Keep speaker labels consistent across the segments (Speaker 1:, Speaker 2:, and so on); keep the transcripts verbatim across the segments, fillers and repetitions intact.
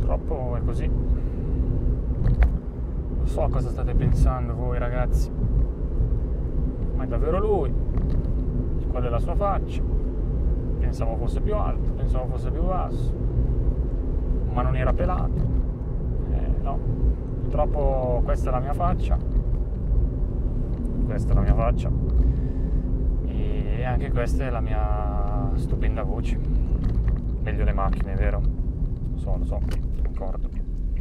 Speaker 1: purtroppo è così. Non so cosa state pensando voi ragazzi, ma è davvero lui? Qual è la sua faccia? Pensavo fosse più alto, pensavo fosse più basso, ma non era pelato. Eh, no, purtroppo questa è la mia faccia, questa è la mia faccia e anche questa è la mia stupenda voce. Meglio le macchine, vero? Lo so, lo so, concordo.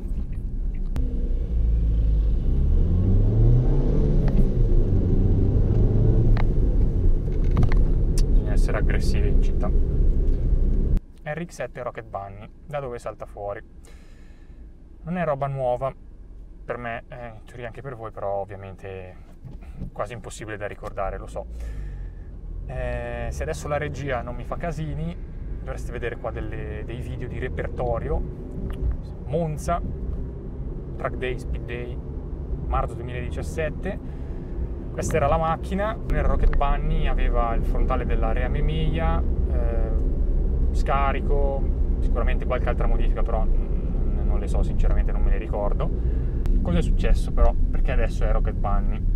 Speaker 1: Bisogna essere aggressivi in città. R X sette Rocket Bunny, da dove salta fuori? Non è roba nuova per me, eh, in teoria anche per voi, però ovviamente quasi impossibile da ricordare, lo so. Eh, se adesso la regia non mi fa casini, dovreste vedere qua delle, dei video di repertorio. Monza, Track Day, Speed Day, marzo duemiladiciassette. Questa era la macchina. Nel Rocket Bunny aveva il frontale della Rea Emilia, eh, scarico, sicuramente qualche altra modifica, però non le so, sinceramente non me ne ricordo. Cosa è successo però? Perché adesso è Rocket Bunny?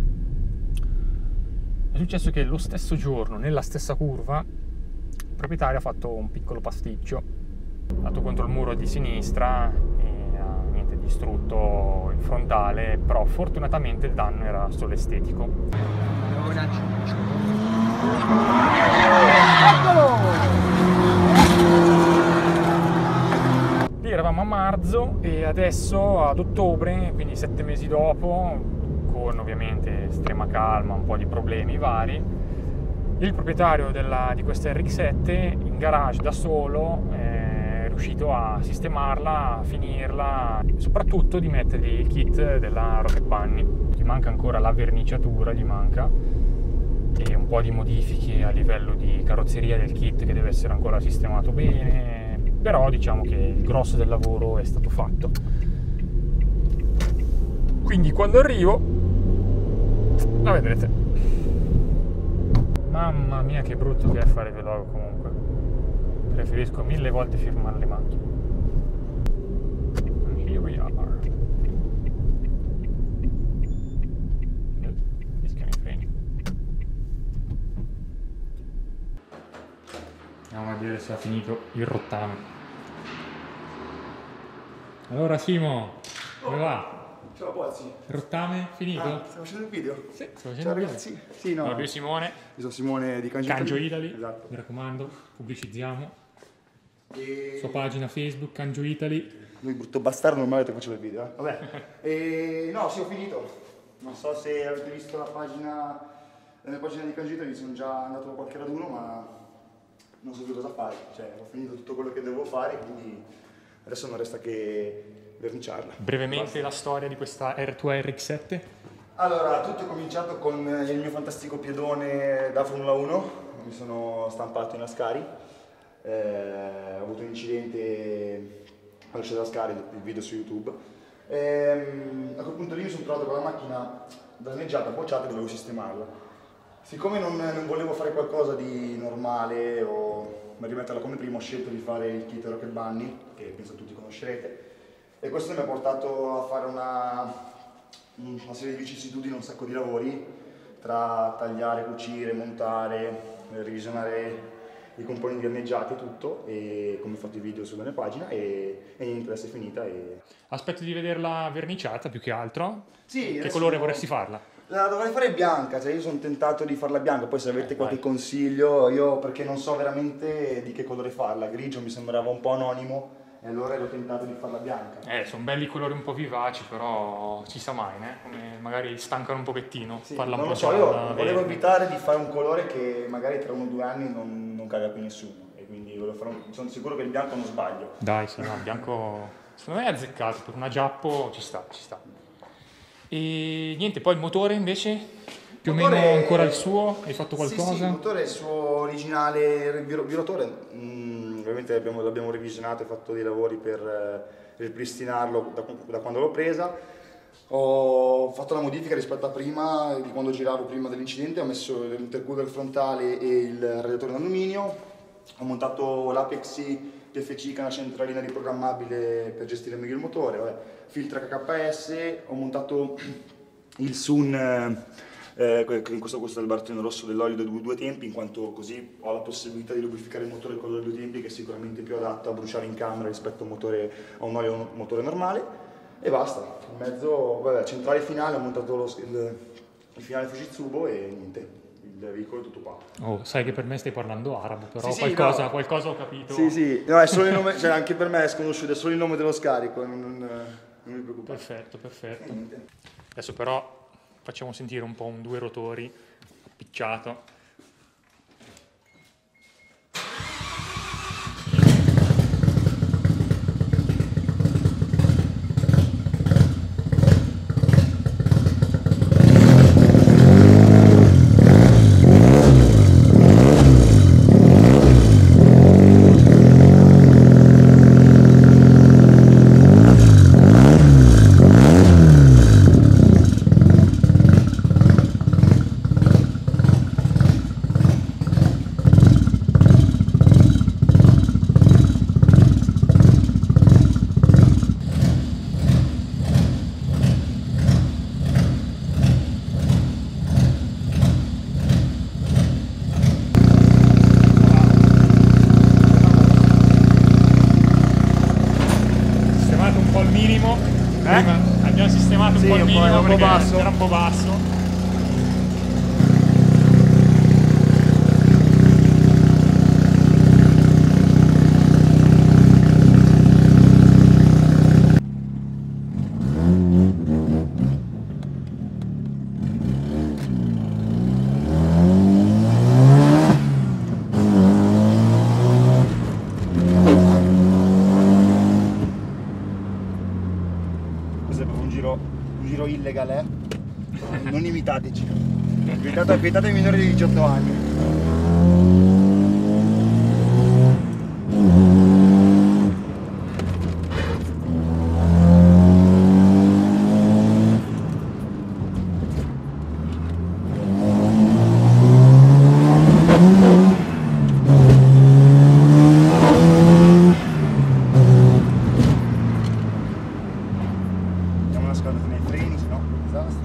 Speaker 1: È successo che lo stesso giorno, nella stessa curva, il proprietario ha fatto un piccolo pasticcio, ha dato contro il muro di sinistra e ha niente, distrutto il frontale, però fortunatamente il danno era solo estetico. Lì eravamo a marzo e adesso ad ottobre, quindi sette mesi dopo, con ovviamente estrema calma, un po' di problemi vari, il proprietario della, di questa R X sette in garage da solo è riuscito a sistemarla, a finirla, e soprattutto di mettergli il kit della Rocket Bunny. Gli manca ancora la verniciatura, gli manca, e un po' di modifiche a livello di carrozzeria del kit che deve essere ancora sistemato bene, però diciamo che il grosso del lavoro è stato fatto. Quindi quando arrivo la vedrete. Mamma mia che brutto che è fare vlog comunque. Preferisco mille volte firmare le macchine. And here we are. Fischiano i freni. Andiamo a vedere se ha finito il rottame. Allora Simo, come va?
Speaker 2: Ciao Pozzi.
Speaker 1: Il rottame finito?
Speaker 2: Ah, stiamo facendo il video?
Speaker 1: Sì, stiamo facendo
Speaker 2: Ciao
Speaker 1: il video.
Speaker 2: ragazzi. Sì, no.
Speaker 1: Allora, io Simone.
Speaker 2: Io sono Simone di Cangio,
Speaker 1: Cangio Italy.
Speaker 2: Esatto.
Speaker 1: Mi raccomando, pubblicizziamo.
Speaker 2: E...
Speaker 1: Sua pagina Facebook, Cangio Italy.
Speaker 2: Lui brutto bastardo, non mi ha detto che facevo il video, eh? Vabbè. E... no, sì, ho finito. Non so se avete visto la pagina, la mia pagina di Cangio Italy, sono già andato a qualche raduno, ma non so più cosa fare. Cioè, ho finito tutto quello che devo fare, quindi adesso non resta che verniciarla.
Speaker 1: Brevemente
Speaker 2: Basta.
Speaker 1: la storia di questa R due R X sette.
Speaker 2: Allora, tutto è cominciato con il mio fantastico piedone da Formula uno. Mi sono stampato in Ascari. Eh, ho avuto un incidente all'uscita da Ascari, il video su YouTube. E, a quel punto lì mi sono trovato con la macchina danneggiata, bocciata e dovevo sistemarla. Siccome non, non volevo fare qualcosa di normale o rimetterla come prima, ho scelto di fare il kit Rocket Bunny, che penso tutti conoscerete. E questo mi ha portato a fare una, una serie di vicissitudini, un sacco di lavori, tra tagliare, cucire, montare, revisionare i componenti danneggiati e tutto, e come ho fatto i video sulla mia pagina, e, e niente, adesso è finita. E...
Speaker 1: Aspetto di vederla verniciata più che altro.
Speaker 2: Sì,
Speaker 1: che colore vorresti farla?
Speaker 2: La dovrei fare bianca, cioè io sono tentato di farla bianca, poi se avete
Speaker 1: eh,
Speaker 2: qualche
Speaker 1: vai.
Speaker 2: consiglio, io perché non so veramente di che colore farla, grigio mi sembrava un po' anonimo, e allora ero tentato di farla bianca.
Speaker 1: Eh, sono belli colori un po' vivaci, però ci sa mai, né? Come magari stancano un pochettino,
Speaker 2: Sì,
Speaker 1: farla un
Speaker 2: non
Speaker 1: po'
Speaker 2: lo so, io
Speaker 1: gialla,
Speaker 2: volevo
Speaker 1: verde.
Speaker 2: evitare di fare un colore che magari tra uno o due anni non, non caga più nessuno, e quindi volevo fare un, sono sicuro che il bianco non sbaglio.
Speaker 1: Dai, sì, no, bianco secondo me è azzeccato, per una Giappo ci sta, ci sta. E niente, poi il motore invece, più o meno ancora il suo, hai fatto qualcosa?
Speaker 2: Sì, sì, il motore è il suo originale vibratore, mm, ovviamente l'abbiamo, l'abbiamo revisionato e fatto dei lavori per eh, ripristinarlo da, da quando l'ho presa. Ho fatto una modifica rispetto a prima, di quando giravo prima dell'incidente, ho messo l'intercooler frontale e il radiatore in alluminio, ho montato l'Apexi P F C, che è una centralina riprogrammabile per gestire meglio il motore, vabbè, filtro H K S, ho montato il Sun, eh, in questo, questo è il barattolino rosso dell'olio dei due, due tempi, in quanto così ho la possibilità di lubrificare il motore con l'olio due tempi, che è sicuramente più adatto a bruciare in camera rispetto a un, motore, a un olio un motore normale, e basta. In mezzo, vabbè, centrale finale, ho montato lo, il, il finale Fujitsubo e niente. Il veicolo è tutto qua.
Speaker 1: Oh, sai che per me stai parlando arabo, però
Speaker 2: sì, sì,
Speaker 1: qualcosa,
Speaker 2: no.
Speaker 1: qualcosa ho capito.
Speaker 2: Sì, sì, no, è solo il nome, cioè anche per me è sconosciuto, è solo il nome dello scarico, non, non, non mi preoccupate.
Speaker 1: Perfetto, perfetto.
Speaker 2: Niente.
Speaker 1: Adesso però facciamo sentire un po' un due rotori appicciato. Prima abbiamo sistemato un
Speaker 2: Sì,
Speaker 1: po' il
Speaker 2: un po',
Speaker 1: minimo
Speaker 2: era un po'
Speaker 1: perché
Speaker 2: basso.
Speaker 1: era un po' basso.
Speaker 2: Questo è proprio un giro, un giro illegale, eh? Non imitateci. Vietate, vietate ai minori di diciotto anni. Diamo una scaldatina ai freni, sennò è un disastro.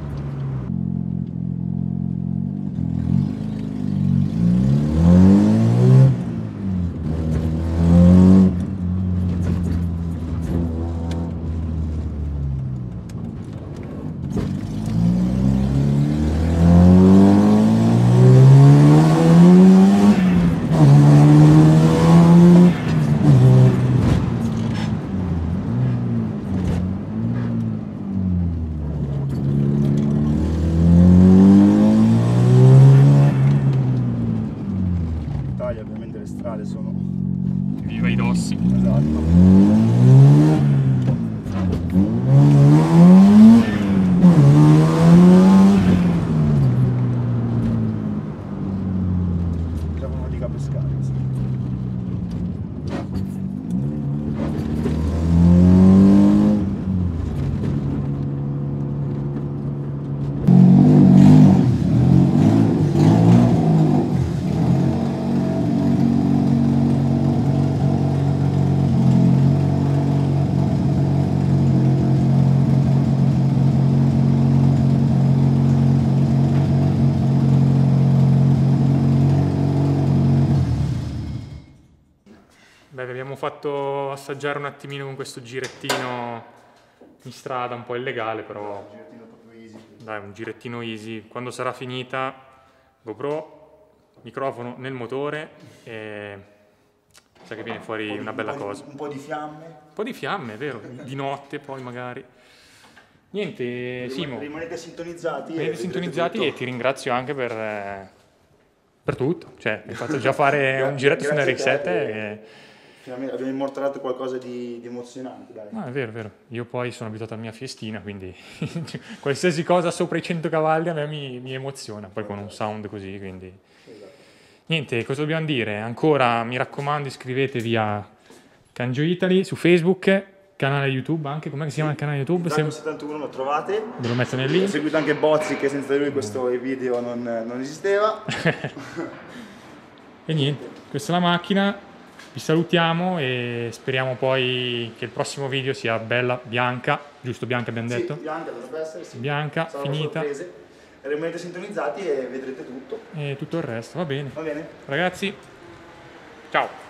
Speaker 2: In Italia ovviamente le strade sono...
Speaker 1: Viva i rossi.
Speaker 2: Esatto. Facciamo una dica pescare. Sì.
Speaker 1: Beh, vi abbiamo fatto assaggiare un attimino con questo girettino in strada, un po' illegale, però
Speaker 2: Un girettino proprio easy.
Speaker 1: dai, un girettino easy. Quando sarà finita, GoPro, microfono nel motore e sa che viene fuori
Speaker 2: Un po' di-
Speaker 1: una bella
Speaker 2: un po' di-
Speaker 1: cosa.
Speaker 2: Un po' di fiamme.
Speaker 1: Un po' di fiamme, è vero, di notte poi magari. Niente, Simo,
Speaker 2: Rimanete sintonizzati. e
Speaker 1: venite
Speaker 2: vedrete
Speaker 1: sintonizzati
Speaker 2: tutto.
Speaker 1: e ti ringrazio anche per, eh, per tutto. Cioè, mi hai fatto già fare un giretto su un
Speaker 2: Grazie
Speaker 1: R X
Speaker 2: a te
Speaker 1: sette
Speaker 2: che-
Speaker 1: e...
Speaker 2: Finalmente abbiamo immortalato qualcosa di, di emozionante, dai.
Speaker 1: No, è vero, è vero. Io poi sono abituato alla mia Fiestina, quindi qualsiasi cosa sopra i cento cavalli a me mi, mi emoziona, poi con un sound così, quindi...
Speaker 2: Esatto.
Speaker 1: Niente, cosa dobbiamo dire? Ancora, mi raccomando, iscrivetevi a Canjo Italy su Facebook, canale YouTube anche, com'è che si chiama il canale YouTube?
Speaker 2: Drago
Speaker 1: Se...
Speaker 2: settantuno lo trovate.
Speaker 1: Ve lo metto nel
Speaker 2: Ho
Speaker 1: link.
Speaker 2: seguito anche Bozzi, che senza di lui questo video non, non esisteva.
Speaker 1: E niente, questa è la macchina, Vi salutiamo e speriamo poi che il prossimo video sia bella bianca, giusto bianca abbiamo detto?
Speaker 2: Sì, bianca dovrebbe essere, sì.
Speaker 1: Bianca,
Speaker 2: Saranno
Speaker 1: finita.
Speaker 2: sorprese. Rimanete sintonizzati e vedrete tutto.
Speaker 1: E tutto il resto, va bene.
Speaker 2: Va bene?
Speaker 1: Ragazzi, ciao!